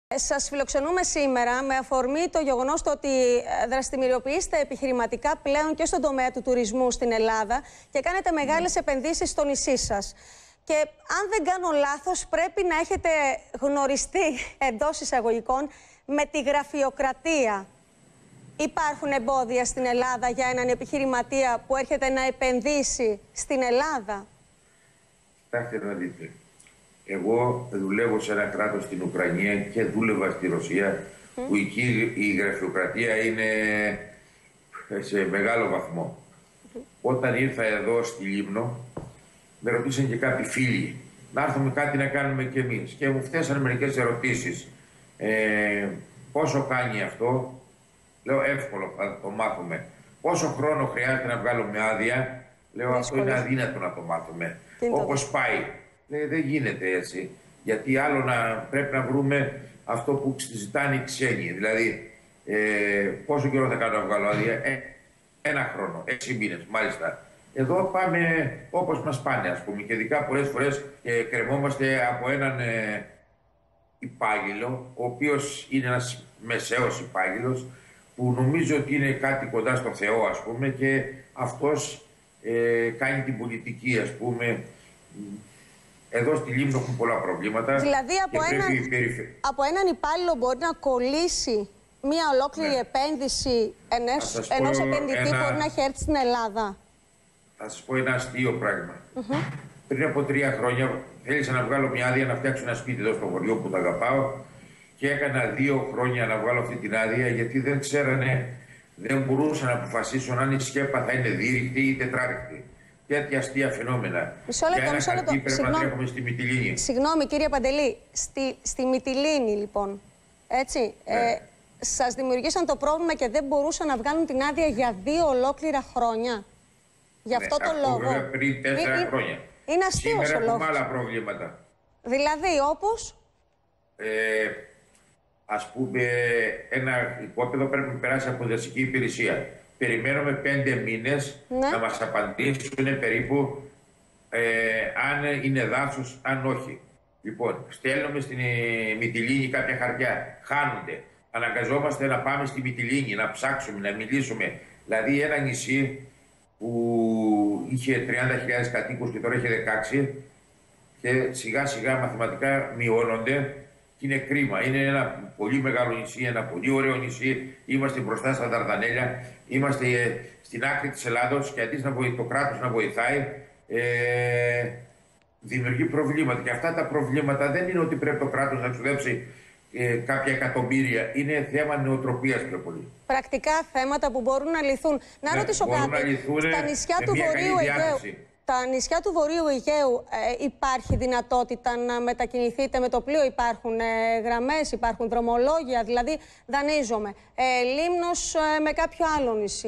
Σας φιλοξενούμε σήμερα με αφορμή το γεγονός ότι δραστηριοποιείστε επιχειρηματικά πλέον και στον τομέα του τουρισμού στην Ελλάδα και κάνετε μεγάλες επενδύσεις στο νησί σας. Και αν δεν κάνω λάθος, πρέπει να έχετε γνωριστεί εντός εισαγωγικών με τη γραφειοκρατία. Υπάρχουν εμπόδια στην Ελλάδα για έναν επιχειρηματία που έρχεται να επενδύσει στην Ελλάδα? Κοιτάξτε να δείτε. Εγώ δουλεύω σε ένα κράτος στην Ουκρανία και δούλευα στη Ρωσία, που εκεί η γραφειοκρατία είναι σε μεγάλο βαθμό. Όταν ήρθα εδώ στη Λίμνο, με ρωτήσαν και κάποιοι φίλοι να έρθουμε κάτι να κάνουμε κι εμείς. Και μου φτάσανε μερικές ερωτήσεις. Πόσο κάνει αυτό? Λέω εύκολο, θα το μάθουμε. Πόσο χρόνο χρειάζεται να βγάλουμε άδεια? Λέω αυτό είναι αδύνατο να το μάθουμε. Όπως πάει. Δεν γίνεται έτσι. Γιατί άλλο πρέπει να βρούμε αυτό που ζητάνε οι ξένοι. Δηλαδή, πόσο καιρό θα κάνω να βγάλω άδεια? Ένα χρόνο, 6 μήνες μάλιστα. Εδώ πάμε όπως μας πάνε, ας πούμε. Και ειδικά πολλές φορές κρεμόμαστε από έναν υπάγγελο, ο οποίος είναι ένας μεσαίος υπάγγελος, που νομίζω ότι είναι κάτι κοντά στο Θεό, ας πούμε, και αυτός κάνει την πολιτική, ας πούμε. Εδώ στη Λίμνο έχουν πολλά προβλήματα. Δηλαδή από έναν υπάλληλο μπορεί να κολλήσει μια ολόκληρη επένδυση ενός επενδυτή που μπορεί να έχει έρθει στην Ελλάδα? Θα σας πω ένα αστείο πράγμα. Πριν από 3 χρόνια θέλησα να βγάλω μια άδεια να φτιάξω ένα σπίτι εδώ στο χωριό που το αγαπάω και έκανα 2 χρόνια να βγάλω αυτή την άδεια, γιατί δεν ξέρανε, δεν μπορούσαν να αποφασίσουν αν η σκέπα θα είναι δίρυκτη ή τετράρυκτη. Τέτοια αστεία φαινόμενα. Μισό λεπτό. Πρέπει να τρέχουμε στη Μυτιλήνη. Συγγνώμη κύριε Παντελή, στη Μυτιλήνη λοιπόν, έτσι, σας δημιουργήσαν το πρόβλημα και δεν μπορούσαν να βγάλουν την άδεια για 2 ολόκληρα χρόνια? Γι' αυτό το λόγο. Βέβαια πριν 4 χρόνια. Είναι αστείος ο λόγος. Σήμερα έχουμε άλλα προβλήματα. Δηλαδή όπως? Ας πούμε, ένα οικόπεδο πρέπει να περάσει από δασική υπηρεσία. Περιμένουμε 5 μήνες να μας απαντήσουν περίπου αν είναι δάσος, αν όχι. Λοιπόν, στέλνουμε στην Μυτιλήνη κάποια χαρτιά, χάνονται. Αναγκαζόμαστε να πάμε στη Μυτιλήνη, να ψάξουμε, να μιλήσουμε. Δηλαδή ένα νησί που είχε 30.000 κατοίκους και τώρα έχει 16 και σιγά σιγά μαθηματικά μειώνονται. Και είναι κρίμα. Είναι ένα πολύ μεγάλο νησί, ένα πολύ ωραίο νησί. Είμαστε μπροστά στα Δαρδανέλια. Είμαστε στην άκρη της Ελλάδος και αντί το κράτος να βοηθάει, δημιουργεί προβλήματα. Και αυτά τα προβλήματα δεν είναι ότι πρέπει το κράτος να ξοδέψει κάποια εκατομμύρια. Είναι θέμα νοοτροπίας πιο πολύ. Πρακτικά θέματα που μπορούν να λυθούν. Να ρωτήσω κάτι. Στα νησιά του Βορείου Αιγαίου. Τα νησιά του Βορείου Αιγαίου υπάρχει δυνατότητα να μετακινηθείτε με το πλοίο? Υπάρχουν γραμμές, υπάρχουν δρομολόγια? Δηλαδή δανείζομαι Λίμνος με κάποιο άλλο νησί,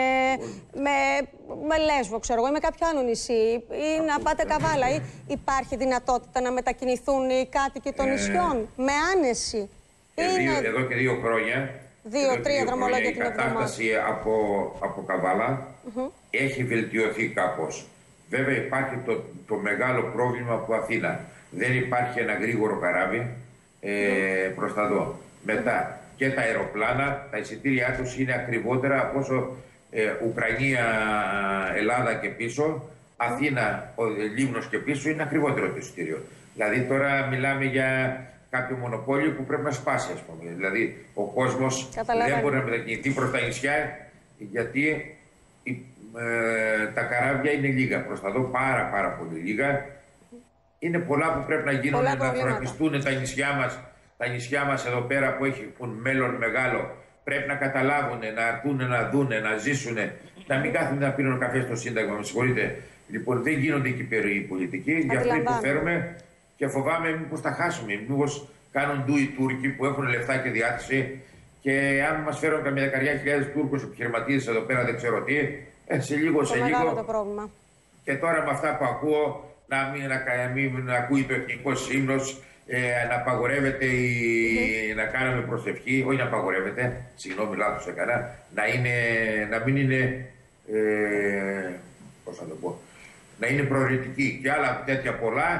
με Λέσβο ξέρω εγώ, ή με κάποιο άλλο νησί, ή να πάτε Καβάλα, ή υπάρχει δυνατότητα να μετακινηθούν οι κάτοικοι των νησιών με άνεση? Εδώ και 2 χρόνια 2-3 δρομολόγια την εβδομάδα. Η κατάσταση από Καβάλα έχει βελτιωθεί κάπως. Βέβαια υπάρχει το μεγάλο πρόβλημα από Αθήνα. Δεν υπάρχει ένα γρήγορο καράβι προς τα δω. Μετά και τα αεροπλάνα, τα εισιτήριά τους είναι ακριβότερα από όσο Ουκρανία, Ελλάδα και πίσω, Αθήνα, Λίμνος και πίσω είναι ακριβότερο το εισιτήριο. Δηλαδή τώρα μιλάμε για κάποιο μονοπόλιο που πρέπει να σπάσει, ας πούμε. Δηλαδή ο κόσμος δεν μπορεί να μετακινηθεί προς τα νησιά, γιατί τα καράβια είναι λίγα προς τα δω, πάρα πολύ λίγα. Είναι πολλά που πρέπει να γίνουν, να φροντιστούν τα νησιά μας εδώ πέρα που έχουν μέλλον μεγάλο. Πρέπει να καταλάβουν, να έρθουν να δούνε, να ζήσουν, να μην κάθονται να πίνουν καφέ στο Σύνταγμα, με συγχωρείτε. Λοιπόν, δεν γίνονται εκεί πέρα οι πολιτικοί, γι' αυτό υποφέρουμε και φοβάμαι μήπως τα χάσουμε. Μήπως κάνουν ντου οι Τούρκοι που έχουν λεφτά και διάθεση, και αν μας φέρουν καμιά 10.000 Τούρκους επιχειρηματίες εδώ πέρα, δεν ξέρω τι. Σε λίγο. Το πρόβλημα. Και τώρα με αυτά που ακούω, να μην ακούει το εθνικός ύμνος, να απαγορεύεται να κάνουμε προσευχή, όχι να απαγορεύεται, συγγνώμη λάθος έκανα, να μην είναι, πώς θα το πω, να είναι προαιρετική και άλλα τέτοια πολλά.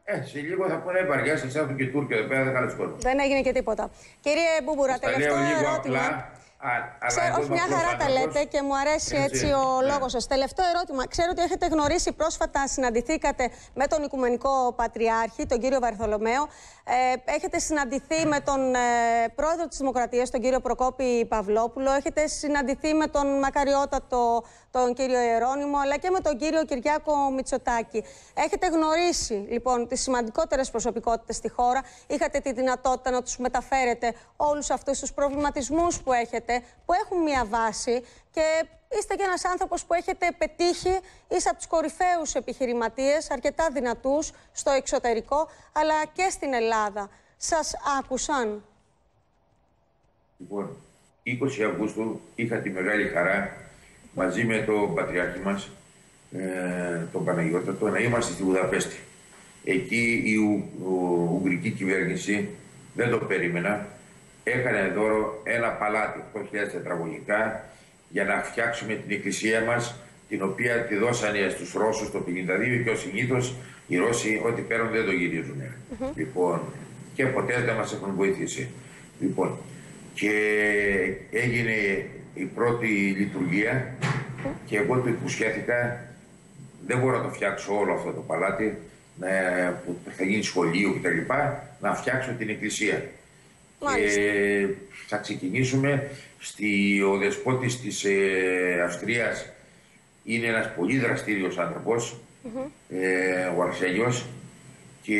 Σε λίγο θα πούνε βαριά, σας έρθουν και Τούρκοι εδώ πέρα, δεν κάνεις κόσμο. Δεν έγινε και τίποτα. Κύριε Μπούμπουρα, τελευταίο ερώτημα. Όχι, μια χαρά τα λέτε και μου αρέσει έτσι ο λόγος σας. Τελευταίο ερώτημα. Ξέρω ότι έχετε γνωρίσει πρόσφατα, συναντηθήκατε με τον Οικουμενικό Πατριάρχη, τον κύριο Βαρθολομαίο. Έχετε συναντηθεί με τον πρόεδρο της Δημοκρατίας, τον κύριο Προκόπη Παυλόπουλο. Έχετε συναντηθεί με τον μακαριότατο, τον κύριο Ιερώνυμο, αλλά και με τον κύριο Κυριάκο Μητσοτάκη. Έχετε γνωρίσει λοιπόν τις σημαντικότερες προσωπικότητες στη χώρα. Είχατε τη δυνατότητα να τους μεταφέρετε όλους αυτούς τους προβληματισμούς που έχετε, που έχουν μια βάση, και είστε και ένας άνθρωπος που έχετε πετύχει, είσαι από τους κορυφαίους επιχειρηματίες, αρκετά δυνατούς στο εξωτερικό, αλλά και στην Ελλάδα. Σας άκουσαν? Λοιπόν, 20 Αυγούστου είχα τη μεγάλη χαρά μαζί με τον Πατριάρχη μας, τον Παναγιώτατο, να είμαστε στη Βουδαπέστη. Εκεί η Ουγγρική κυβέρνηση, δεν το περίμενα, έκανε δώρο ένα παλάτι 8.000 τετραγωνικά για να φτιάξουμε την εκκλησία μας, την οποία τη δώσανε στους Ρώσους το 1952, και ως συνήθως οι Ρώσοι ό,τι παίρνουν δεν το γυρίζουν. Λοιπόν, και ποτέ δεν μας έχουν βοηθήσει. Λοιπόν, και έγινε η πρώτη λειτουργία και εγώ του υποσχέθηκα, δεν μπορώ να το φτιάξω όλο αυτό το παλάτι που θα γίνει σχολείο κτλ, να φτιάξω την εκκλησία. Και θα ξεκινήσουμε. Ο δεσπότης της Αυστρίας είναι ένας πολύ δραστήριος άνθρωπος, ο Αρσένιος, και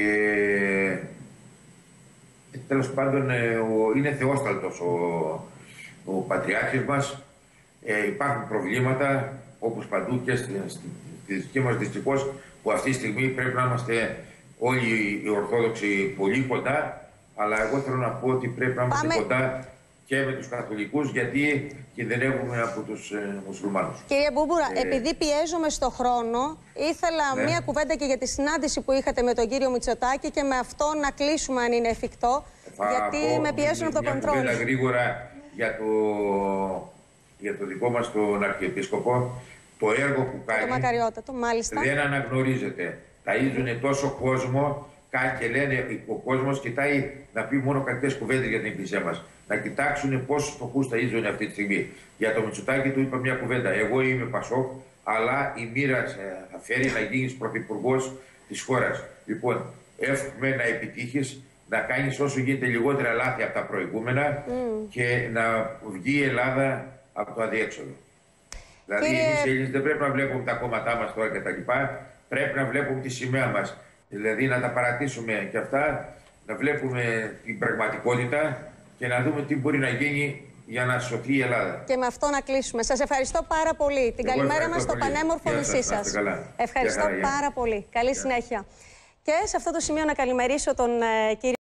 τέλος πάντων είναι θεόσταλτος ο Πατριάρχης μας. Υπάρχουν προβλήματα όπως παντού και στη δική μας δυστυχώς, που αυτή τη στιγμή πρέπει να είμαστε όλοι οι Ορθόδοξοι πολύ κοντά, αλλά εγώ θέλω να πω ότι πρέπει να είμαστε κοντά και με τους Καθολικούς, γιατί κινδυνεύουμε από τους Μουσουλμάνους. Κύριε Μπούμπουρα, επειδή πιέζομαι στο χρόνο, ήθελα μία κουβέντα και για τη συνάντηση που είχατε με τον κύριο Μητσοτάκη, και με αυτό να κλείσουμε αν είναι εφικτό, γιατί με πιέζουν από το κοντρόλ. Μια γρήγορα για το δικό μας τον Αρχιεπίσκοπο. Το έργο που κάνει το μακαριότατο, μάλιστα, δεν αναγνωρίζεται. Ταΐζουνε τόσο κόσμο, και λένε ο κόσμος κοιτάει να πει μόνο κακές κουβέντες για την εκκλησία μας. Να κοιτάξουν πόσους φτωχούς ταΐζουν αυτή τη στιγμή. Για το Μητσοτάκη του είπα μια κουβέντα. Εγώ είμαι Πασόκ, αλλά η μοίρα θα φέρει να γίνεις πρωθυπουργός της χώρας. Λοιπόν, εύχομαι να επιτύχεις, να κάνεις όσο γίνεται λιγότερα λάθη από τα προηγούμενα και να βγει η Ελλάδα από το αδιέξοδο. Δηλαδή, εμείς οι Έλληνες δεν πρέπει να βλέπουμε τα κόμματά μας τώρα κτλ. Πρέπει να βλέπουμε τη σημαία μας. Δηλαδή, να τα παρατήσουμε και αυτά, να βλέπουμε την πραγματικότητα και να δούμε τι μπορεί να γίνει για να σωθεί η Ελλάδα. Και με αυτό να κλείσουμε. Σας ευχαριστώ πάρα πολύ. Την καλημέρα μας στο πανέμορφο νησί σας. Ευχαριστώ πάρα πολύ. Καλή συνέχεια. Και σε αυτό το σημείο να καλημερίσω τον κύριο